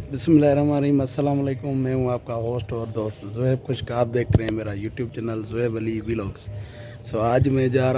बिस्मिल्लाहिर्रहमानिर्रहीम, अस्सलाम वालेकुम। मैं हूं आपका होस्ट और दोस्त ज़ुहैब खुश्क। आप देख रहे हैं मेरा YouTube channel Zuhaib Ali vlogs. आज मैं जा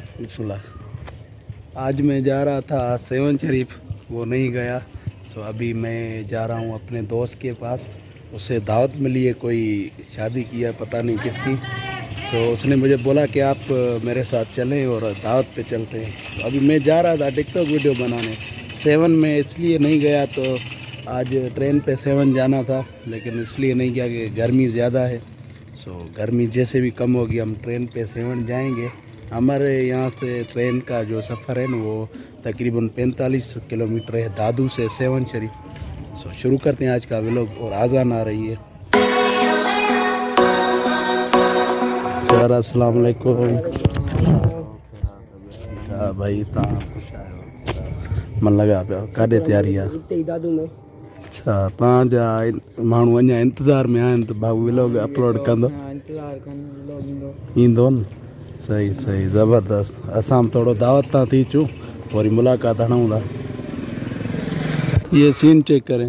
रहा था सेवन शरीफ, वो नहीं गया। अभी मैं जा रहा हूं अपने दोस्त के पास। उसे दावत मिली है, कोई शादी की है, पता नहीं किसकी। उसने मुझे बोला कि आप मेरे साथ चलें और दावत पे चलते हैं। अभी मैं जा रहा था टिकटॉक वीडियो बनाने। सेवन में इसलिए नहीं गया, तो आज ट्रेन पे सेवन जाना था, लेकिन इसलिए नहीं गया कि गर्मी ज़्यादा है। गर्मी जैसे भी कम होगी हम ट्रेन पे सेवन जाएंगे। हमारे यहाँ से ट्रेन का जो सफ़र है ना, वो तकरीबन 45 किलोमीटर है, दादू से सेवन शरीफ। शुरू करते हैं आज का व्लॉग। और आज़ान आ रही है। सर अस्सलाम वालेकुम। भाई मन लगा पिया काॾे तैयारी आहे? दादू में। अच्छा, तव्हांजा माण्हू अञा इंतज़ार में आहिनि, त भाऊ व्लॉग अपलोड कंदो? ईंदो न? सही सही, ज़बरदस्त। असां बि थोरो दावत तां थी अचूं, वरी मुलाक़ात हणूं था। ये सीन चेक करें।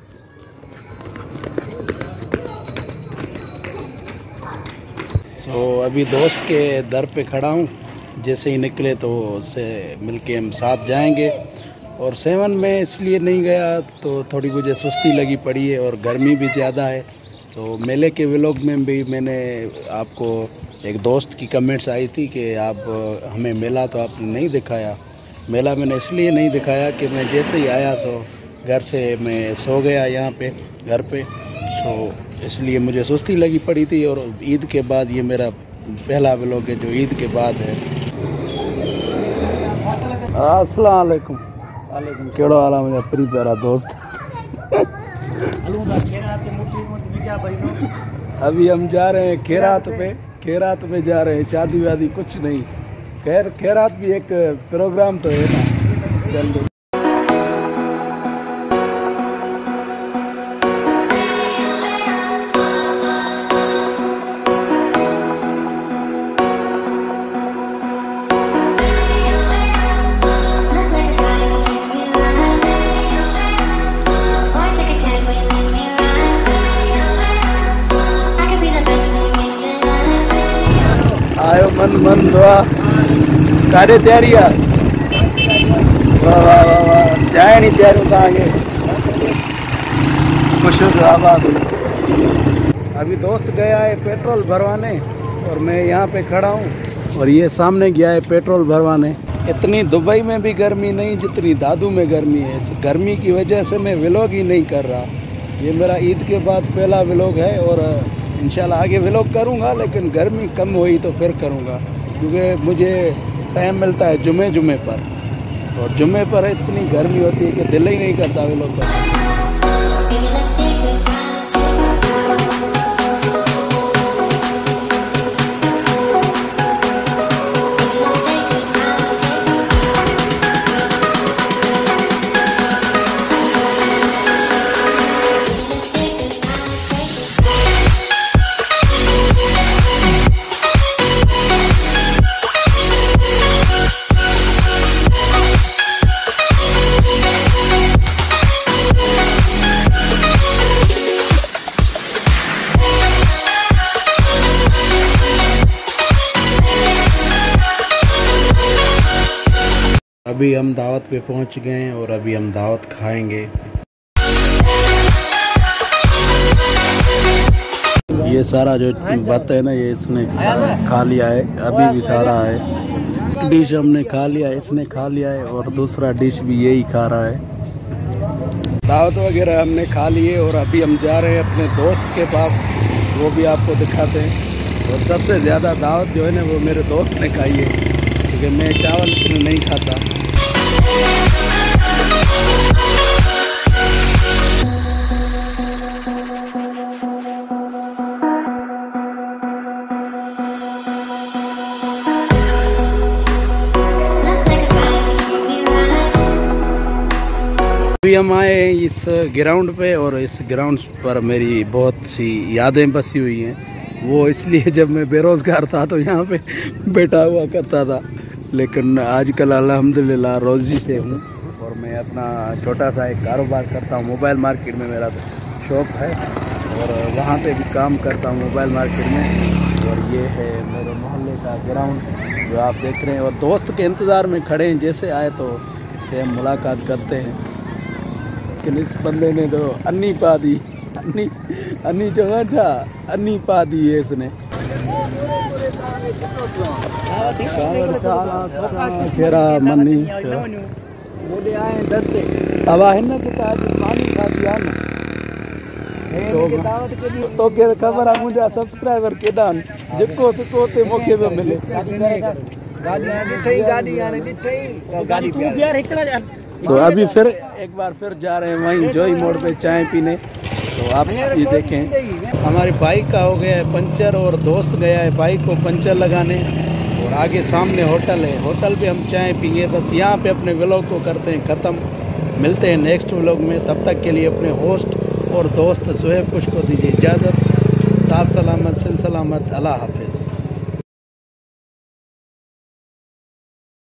अभी दोस्त के दर पे खड़ा हूँ। जैसे ही निकले तो उससे मिलके हम साथ जाएंगे। और सेवन में इसलिए नहीं गया, तो थोड़ी मुझे सुस्ती लगी पड़ी है और गर्मी भी ज़्यादा है। तो मेले के व्लॉग में भी मैंने आपको एक दोस्त की कमेंट्स आई थी कि आप हमें मेला तो आपने नहीं दिखाया। मेला मैंने इसलिए नहीं दिखाया कि मैं जैसे ही आया तो घर से मैं सो गया यहाँ पे घर पे। इसलिए मुझे सुस्ती लगी पड़ी थी। और ईद के बाद ये मेरा पहला व्लॉग है जो ईद के बाद है। अस्सलाम वालेकुम। केड़ो हाल है मुझे प्री प्यारा दोस्त? अभी हम जा रहे हैं खैरात पे। खैरात में जा रहे हैं, शादी वादी कुछ नहीं। खैर, खैरात भी एक प्रोग्राम तो है ना। जल्दी आयो मन दुआ काॾे तैयारी आहे? वाह वाह वाह वाह, जाइण जी तैयारियूं तव्हांखे। खुश आबाद। अभी दोस्त गया है पेट्रोल भरवाने और मैं यहाँ पे खड़ा हूँ, और ये सामने गया है पेट्रोल भरवाने। इतनी दुबई में भी गर्मी नहीं जितनी दादू में गर्मी है। इस गर्मी की वजह से मैं व्लॉग ही नहीं कर रहा। ये मेरा ईद के बाद पहला व्लॉग है, और इंशाल्लाह आगे व्लॉग करूँगा, लेकिन गर्मी कम हुई तो फिर करूँगा, क्योंकि मुझे टाइम मिलता है जुमे पर। और जुमे पर इतनी गर्मी होती है कि दिल ही नहीं करता व्लॉग करने। अभी हम दावत पे पहुंच गए हैं और अभी हम दावत खाएंगे। ये सारा जो बात है ना, ये इसने खा लिया है, अभी भी खा रहा है। डिश हमने खा लिया है, इसने खा लिया है, और दूसरा डिश भी यही खा रहा है। दावत वगैरह हमने खा लिए और अभी हम जा रहे हैं अपने दोस्त के पास, वो भी आपको दिखाते हैं। और सबसे ज़्यादा दावत जो है ना, वो मेरे दोस्त ने खाई है, क्योंकि मैं चावल नहीं खाता। अभी हम आए हैं इस ग्राउंड पे, और इस ग्राउंड पर मेरी बहुत सी यादें बसी हुई हैं। वो इसलिए जब मैं बेरोज़गार था तो यहाँ पे बैठा हुआ करता था, लेकिन आजकल अल्हम्दुलिल्लाह रोज़ी से हूँ और मैं मैं अपना छोटा सा एक कारोबार करता हूँ, मोबाइल मार्केट में मेरा शॉप है और वहाँ पे भी काम करता हूँ मोबाइल मार्केट में। और ये है मेरे मोहल्ले का ग्राउंड जो आप देख रहे हैं, और दोस्त के इंतज़ार में खड़े हैं, जैसे आए तो से हम मुलाकात करते हैं। लेकिन इस बंदे ने तो अन्नी पा दी, अन्नी जो था अन्नी पा दी है इसने। खेरा मनी अब हिन पानी खा दिया न तो के ख़बर आहे मुंहिंजा सब्सक्राइबर केॾा आहिनि, जेको सुठो हुते मूंखे पियो मिले। तो अभी फिर एक बार फिर जा रहे हैं वहीं जोई मोड़ पे चाय पीने। तो आप ये देखें हमारी बाइक का हो गया है पंचर और दोस्त गया है बाइक को पंचर लगाने, और आगे सामने होटल है, होटल पे हम चाय पिएंगे। बस यहाँ पे अपने व्लॉग को करते हैं ख़त्म, मिलते हैं नेक्स्ट व्लॉग में। तब तक के लिए अपने होस्ट और दोस्त जोहेब कुश को दीजिए इजाज़त। साथ सलामत सिल सलामत, अल्लाह हाफिज़।